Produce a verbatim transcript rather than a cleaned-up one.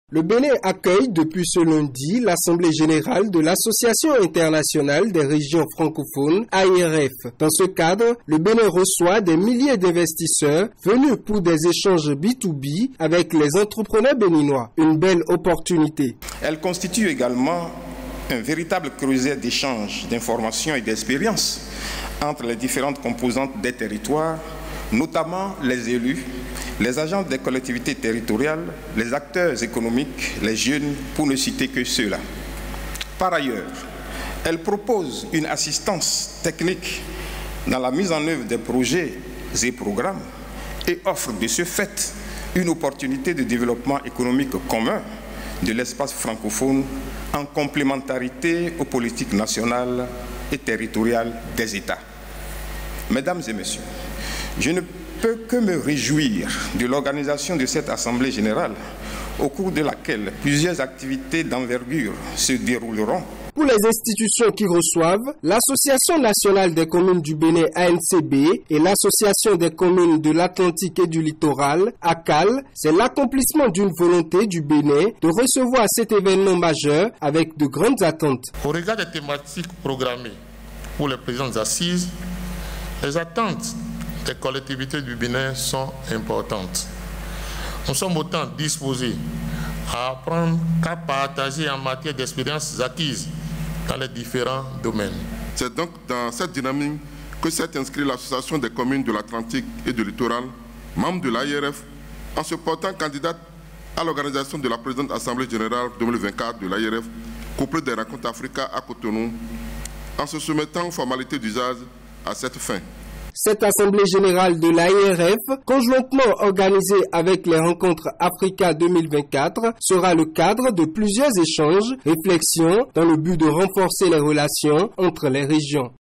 Le Bénin accueille depuis ce lundi l'Assemblée générale de l'Association internationale des régions francophones, A I R F. Dans ce cadre, le Bénin reçoit des milliers d'investisseurs venus pour des échanges B deux B avec les entrepreneurs béninois. Une belle opportunité. Elle constitue également un véritable creuset d'échanges, d'informations et d'expériences entre les différentes composantes des territoires, notamment les élus, les agents des collectivités territoriales, les acteurs économiques, les jeunes, pour ne citer que ceux-là. Par ailleurs, elle propose une assistance technique dans la mise en œuvre des projets et programmes et offre de ce fait une opportunité de développement économique commun de l'espace francophone en complémentarité aux politiques nationales et territoriales des États. Mesdames et messieurs, je ne peux que me réjouir de l'organisation de cette Assemblée générale au cours de laquelle plusieurs activités d'envergure se dérouleront. Pour les institutions qui reçoivent, l'Association nationale des communes du Bénin A N C B et l'Association des communes de l'Atlantique et du Littoral, A C A L, c'est l'accomplissement d'une volonté du Bénin de recevoir cet événement majeur avec de grandes attentes. Au regard des thématiques programmées pour les présentes assises, les attentes des collectivités du Bénin sont importantes. Nous sommes autant disposés à apprendre qu'à partager en matière d'expériences acquises dans les différents domaines. C'est donc dans cette dynamique que s'est inscrite l'Association des communes de l'Atlantique et du Littoral, membre de l'A I R F, en se portant candidate à l'organisation de la présente Assemblée générale deux mille vingt-quatre de l'A I R F, couplée des rencontres Africa à Cotonou, en se soumettant aux formalités d'usage à cette fin. Cette Assemblée générale de l'A I R F, conjointement organisée avec les rencontres Africa deux mille vingt-quatre, sera le cadre de plusieurs échanges, réflexions dans le but de renforcer les relations entre les régions.